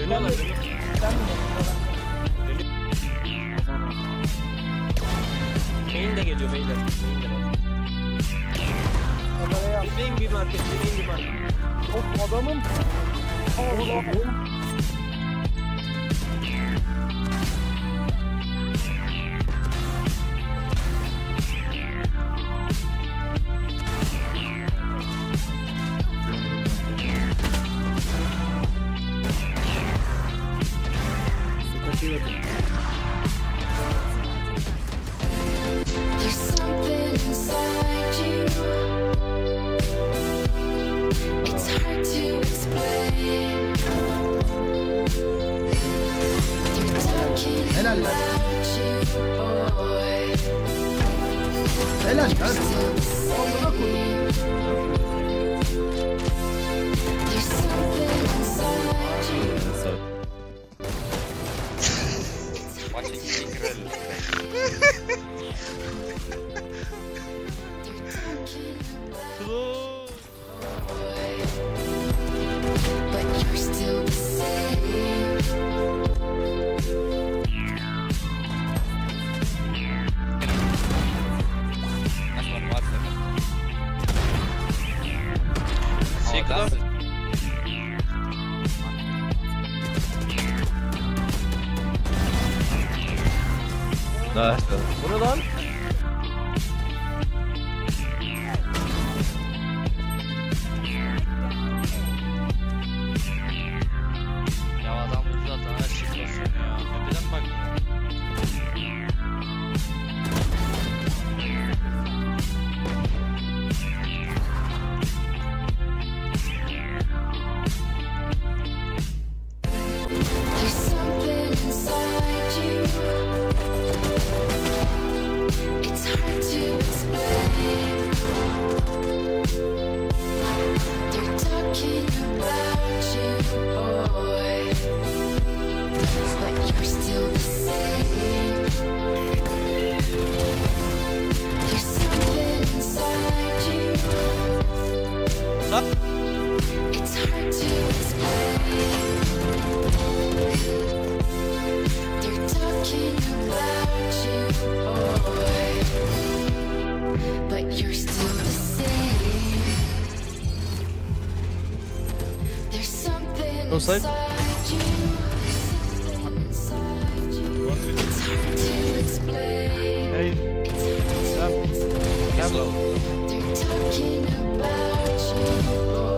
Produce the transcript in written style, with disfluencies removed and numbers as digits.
Dönüyorlar. Main de geliyor beyler. Main de var. Main bir market, main bir market. Of adamım. Allah'ım. There's something inside you. It's hard to explain. They're talking about you, boy. Helal You're lan. still the same. There's something inside you. Watching Tigreal. But you're still the same. That's one more second. Sağda. Bu ne lan? Ya adam bu zaten her şey basıyor ya. Neden bakmıyor? There's something inside you. It's hard to explain. They're talking about you, boy. But you're still the same. There's something inside you. It's hard to explain. They're talking about you, boy. But you're still the same. There's something Offside. inside you. It's hard to explain. Hey. They're talking about you, boy.